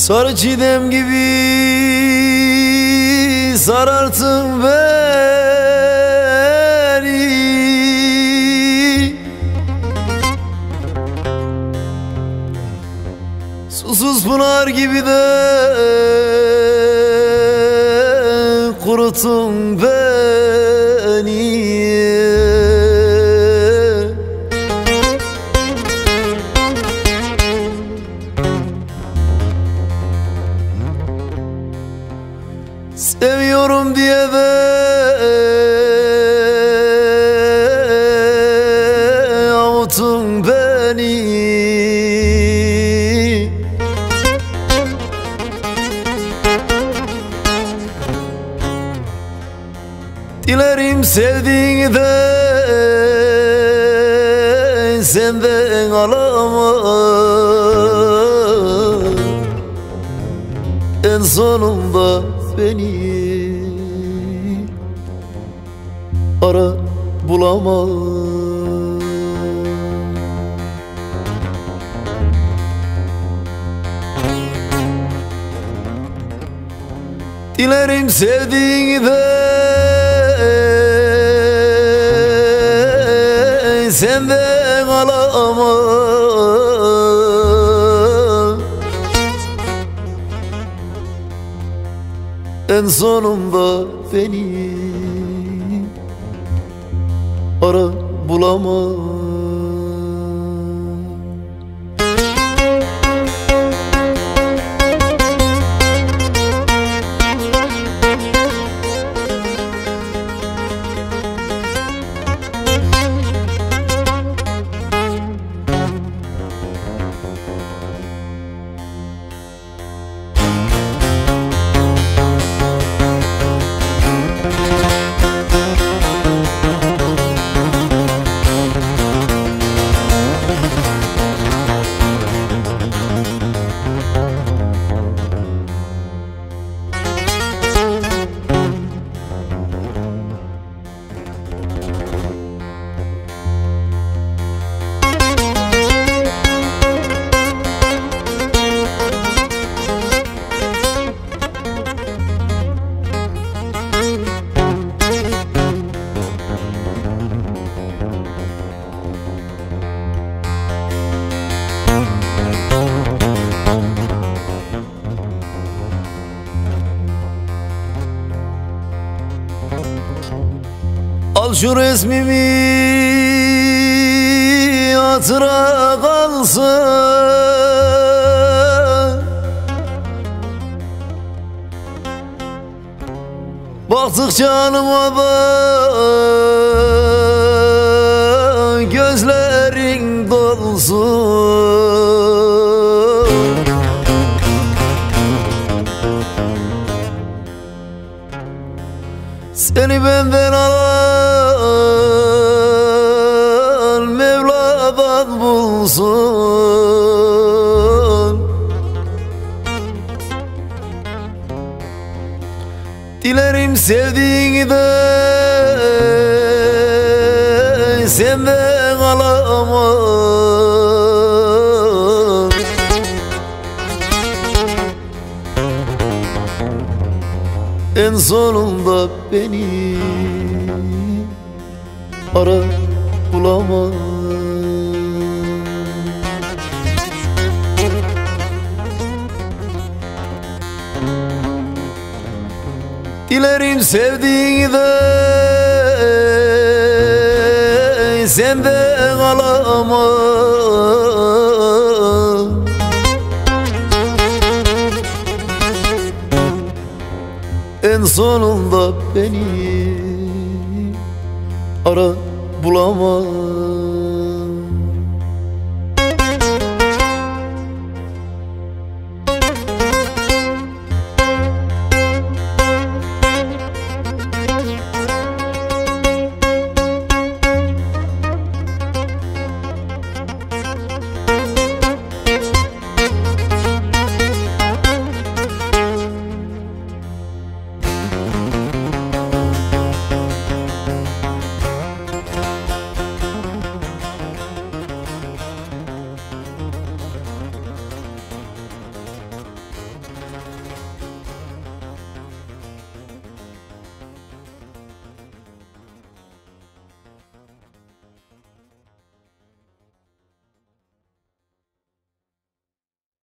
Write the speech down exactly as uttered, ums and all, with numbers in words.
Sarı çiğdem gibi sarartın beni, susuz pınar gibi de kurutun beni. Seviyorum diye de avutun beni, dilerim sevdiğini de senden alamam. En sonunda beni ara bulamam. Dilerim sevdiğini de senden alamam. En sonunda beni ara bulamam. Al şu resmimi hatıra kalsın, baktıkça anıma da gözlerin dolsun. Seni benden alan Mevla'dan bulsun. Dilerim sevdiğini de senden alamam. En sonunda beni ara bulamam. Dilerim sevdiğini de senden alamam. En sonunda beni ara bulamam.